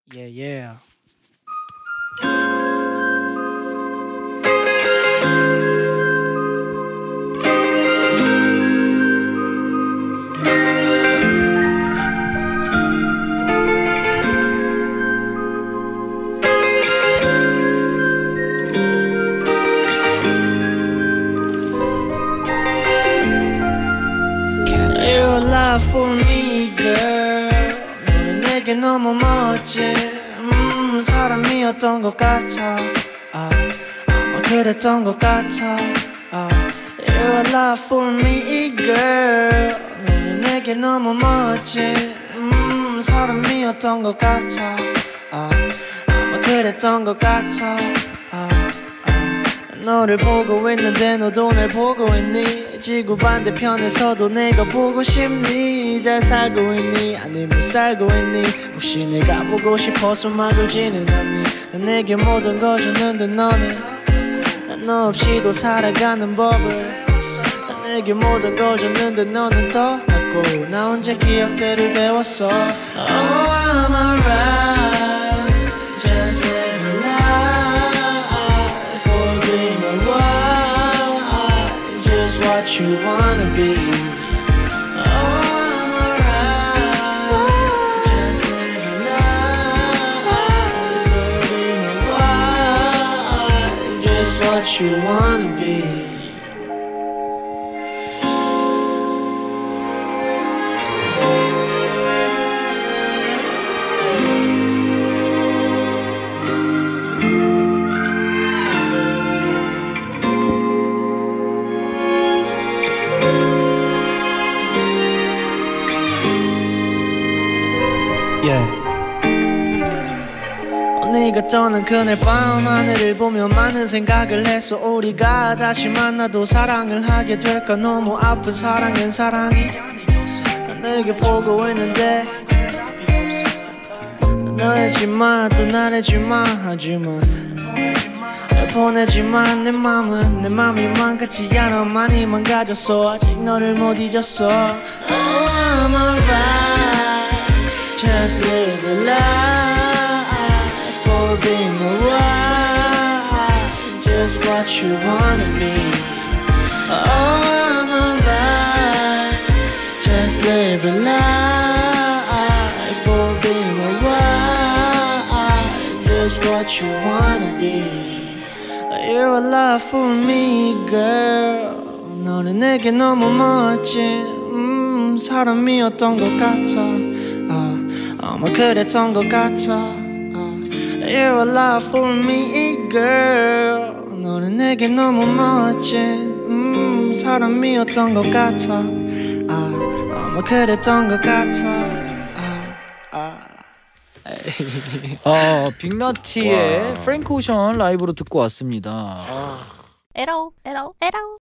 Yeah, yeah. You're alive for me, girl. 너는 내게 너무 멋진 사람이었던 것 같아. 아마 그랬던 것 같아. You're alive for me, girl. 너는 내게 너무 멋진 사람이었던 것 같아. 아마 그랬던 것 같아. 너를 보고 있는데 너도 날 보고 있니? 지구 반대편에서도 내가 보고 싶니? 잘 살고 있니? 아니 못 살고 있니? 혹시 내가 보고 싶어서 막 울지는 않니? 난 내게 모든 걸 줬는데 너는 난 너 없이도 살아가는 법을 난 내게 모든 걸 줬는데 너는 떠났고 나 혼자 기억들을 데웠어. Oh I'm alright. Just live your life for being alright. Just what you wanna be. Oh I'm alright. Just live your life for being alright. Just what you wanna be. Yeah. 네가 떠난 그날 밤 하늘을 보며 많은 생각을 했어. 우리가 다시 만나도 사랑을 하게 될까. 너무 아픈 사랑은 사랑이 난 내게 보고 있는데 너 해지마 또 날 해지마 하지만 보내지만 내 맘이 망가지 않아. 많이 망가졌어. 아직 너를 못 잊었어. Oh I'm alright. Just live a life for being alright. Just what you wanna be. Oh I'm alright. Just live a life for being alright. Just what you wanna be. You're alive for me, girl. 너는 내게 너무 멋진 사람이었던 것 같아. 아마 그랬던 것 같아. You're alive for me, girl. 너는 내게 너무 멋진 사람이었던 것 같아. 아마 그랬던 것 같아. 빅너티의 프랭크 오션 라이브로 듣고 왔습니다. 에러 에러 에러